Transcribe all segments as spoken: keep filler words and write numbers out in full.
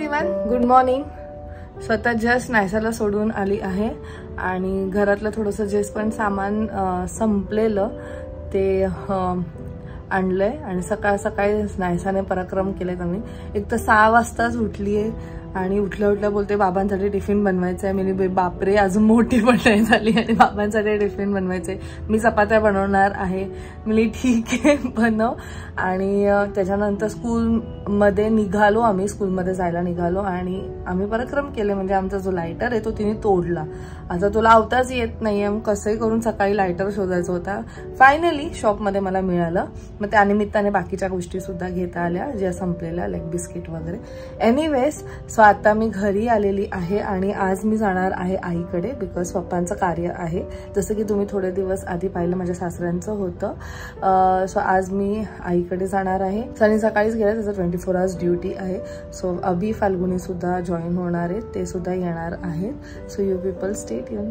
Everyone, good morning. स्वतः just नायसाला सोडून आली आहे आणि घरातलं थोडंसं जे पण सामान संपलेलं ते आणलंय आणि सकाळ सकाळी नायसाने पराक्रम केले. मी एक तर सहा वाजताच उठली आहे आणि उठल्या उठल्या बोलते बाबांसाठी टिफिन बनवायचं आहे. मी बापरे अजून मोठी पण नाही झाली आणि बाबांसाठी टिफिन बनवायचे. मी चपात्या बनवणार आहे. मी ठीक आहे बनव. आणि त्याच्यानंतर स्कूलमध्ये निघालो आम्ही स्कूलमध्ये जायला निघालो आणि आम्ही पराक्रम केले. म्हणजे आमचा जो लायटर आहे तो तिने तोडला. आता तो लावताच येत नाहीये. मग कसंही करून सकाळी लायटर शोधायचा होता. फायनली शॉपमध्ये मला मिळालं. मग त्यानिमित्ताने बाकीच्या गोष्टी सुद्धा घेता आल्या ज्या संपलेल्या, लाईक बिस्किट वगैरे. एनिवेज सो आता मी घरी आलेली आहे आणि आज मी जाणार आहे आईकडे बिकॉज पप्पांचं कार्य आहे. जसं की तुम्ही थोडे दिवस आधी पाहिलं माझ्या सासऱ्यांचं होतं. सो आज मी आईकडे जाणार आहे. सनी सकाळीच गेला, त्याचं ट्वेंटी फोर आवर्स ड्युटी आहे. सो अभि फाल्गुनी सुद्धा जॉईन होणार आहेत, ते सुद्धा येणार आहेत. So you people stay tune.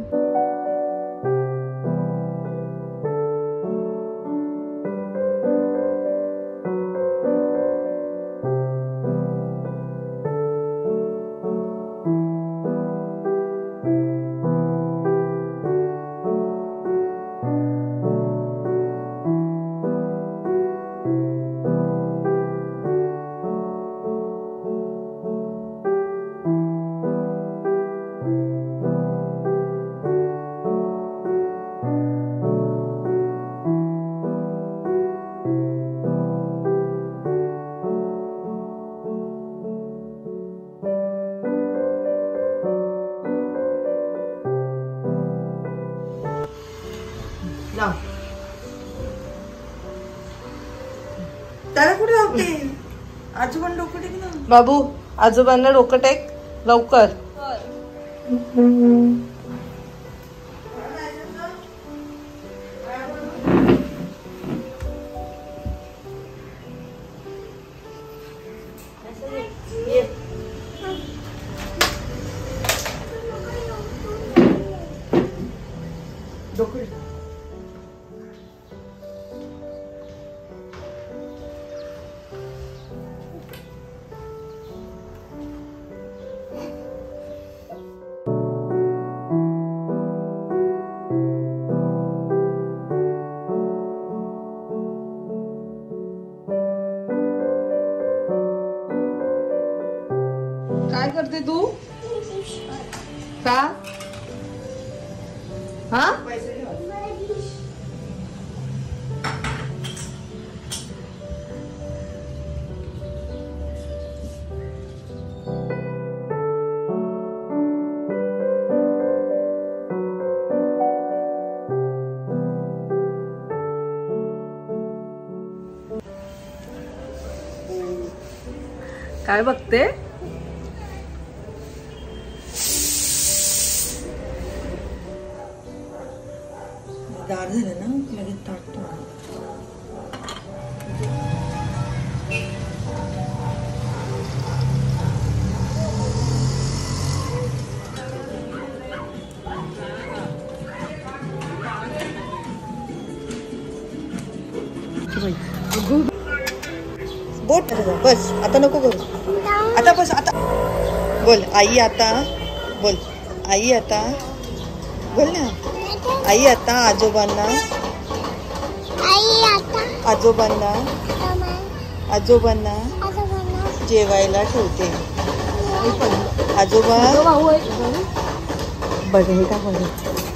त्याला कुठे लावते? आजोबांना डोकं टेक ना बाबू. आजोबांना डोकं टेक लवकर. डोकं काय करते तू? का? हा? काय बघते? दार झालं ना लगेच टाकतो. बोट बस आता नको करू. आता बस आता बोल आई. आता बोल आई. आता बोल ना आई. आता आजोबांना आजोबांना आजोबांना जेवायला ठेवते. आजोबा बघ हे का बघ.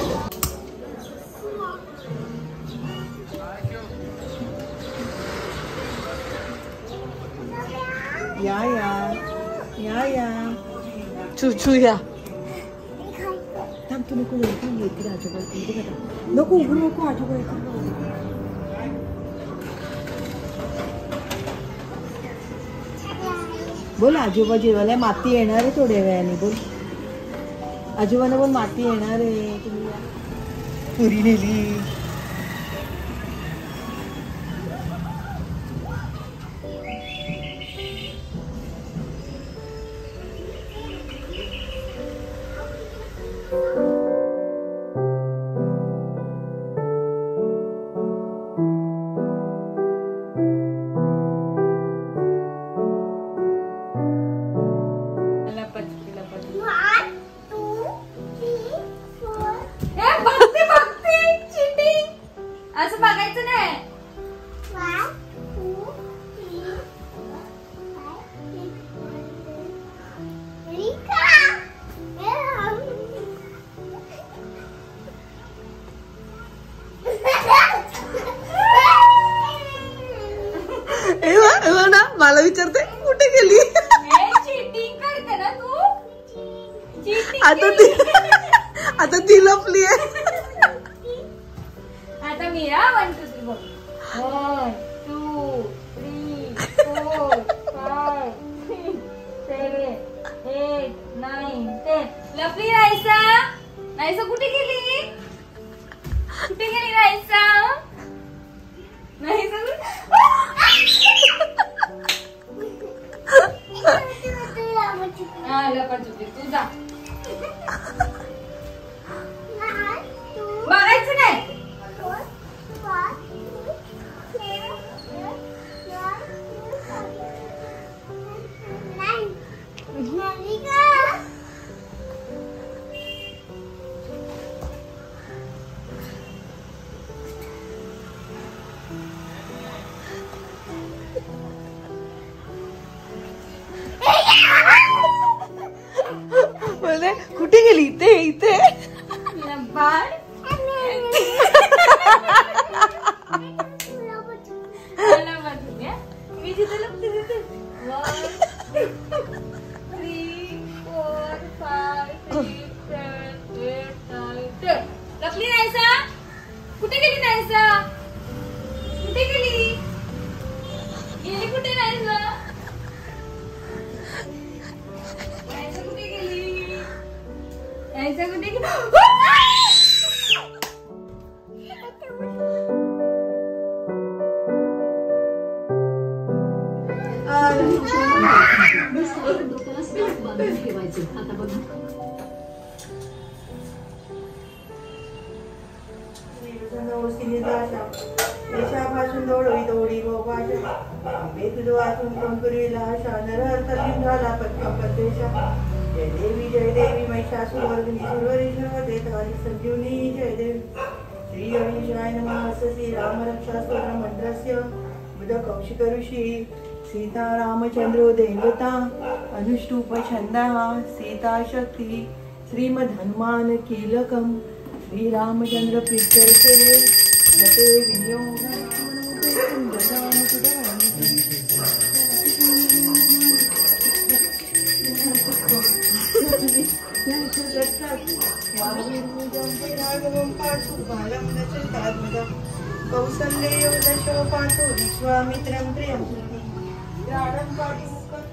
या या या या चुचू या. थांब तू नको येते आजोबा. नको उघडू नको आजोबा येते. बोल आजोबा जेवायला माती येणार आहे थोड्या वेळाने. बोल आजोबांना बोल माती येणार आहे. तुम्ही पुरी नेली. ना मला विचारते कुठे गेली. आता ती आता ती लपली आहे. आता मी वन टू थ्री बोल. One two three four five six seven eight nine ten. लपली नायसा. नायसा कुठे गेली. कुठे गेली नायसा. नायसा हा लपट चुकी तू जा. बघायचं नाही. बोलते कुठे गेली. इथे इथे मी जिथे लपते तिथे. Three four five six seven eight nine ten. लपली नायसा. कुठे गेली नायसा. कुठे गेली. गेली कुठे नायसा. नायसा कुठे गेली. नायसा कुठे गेली. देशापासून दौडवी दौडी गोपाशा आंबे तुझं वाचून कंकुरीला आशा नरहर कलीन झाला पटकन परदेशा. जय देवी जय देवी महिषासुरवर्धिनी सुरवरीश्वर देताली संजीवनी जय देवी. श्री गणेशाय नमः. अस्य श्री राम रक्षा स्तोत्र मंत्रस्य बुध कौशिक ऋषी सीता रामचंद्रो देवता अनुष्टुप छंदः सीता शक्ती श्रीमद हनुमान कीलकम श्री रामचंद्र प्रीत्यर्थे यते विनियोग. कौसल्य दशो पाठो विश्वामित्रं प्रियं प्राणं पाठो.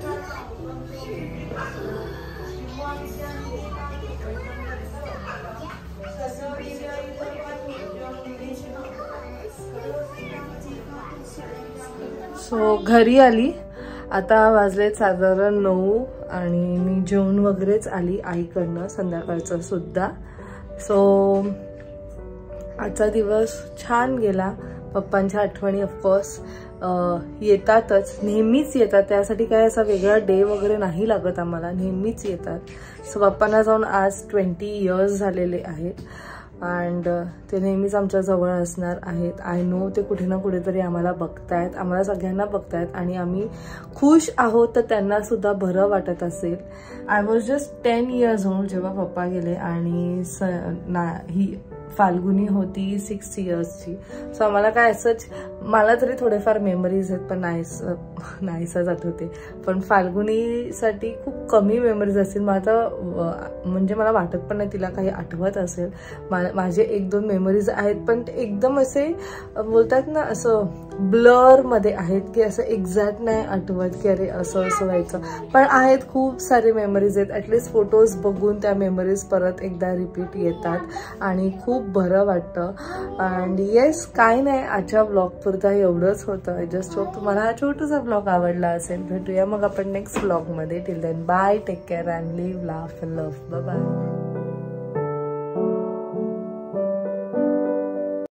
सो घरी आली. आता वाजले साधारण नऊ आणि मी जेवण वगैरेच आली आईकडनं संध्याकाळचं सुद्धा. सो आजचा दिवस छान गेला. पप्पांच्या आठवणी ऑफकोर्स येतातच, नेहमीच येतात. त्यासाठी काय असा वेगळा डे वगैरे नाही लागत आम्हाला, नेहमीच येतात. सो पप्पांना जाऊन आज ट्वेंटी इयर्स झालेले आहेत अँड ते नेहमीच आमच्या जवळ असणार आहेत. आय नो ते कुठे ना कुठेतरी आम्हाला बघतायत, आम्हाला सगळ्यांना बघतायत आणि आम्ही खुश आहोत तर त्यांना सुद्धा बरं वाटत असेल. I was just ten years old जेव्हा पप्पा गेले आणि स ना ही फाल्गुनी होती सिक्स इयर्सची. सो आम्हाला काय असंच, मला तरी थोडेफार मेमरीज आहेत पण नाहीस नाहीसाच आठवते, पण फाल्गुनीसाठी खूप कमी मेमरीज असतील. मला तर म्हणजे मला वाटत पण नाही तिला काही आठवत असेल. माझे एक दोन मेमरीज आहेत पण ते एकदम असे बोलतात ना असं ब्लरमध्ये आहेत की असं एक्झॅक्ट नाही आठवत की अरे असं असं व्हायचं. पण आहेत खूप सारे मेमरीज आहेत. ॲटलिस्ट फोटोज बघून त्या मेमरीज परत एकदा रिपीट येतात आणि खूप बरं वाटतं. अँड येस, काय नाही, आजच्या ब्लॉगपुरता एवढंच होतं. आय जस्ट होप तुम्हाला हा छोटासा ब्लॉग आवडला असेल. भेटूया मग आपण नेक्स्ट ब्लॉगमध्ये. Till then bye, take care and live, laugh and love. Bye bye.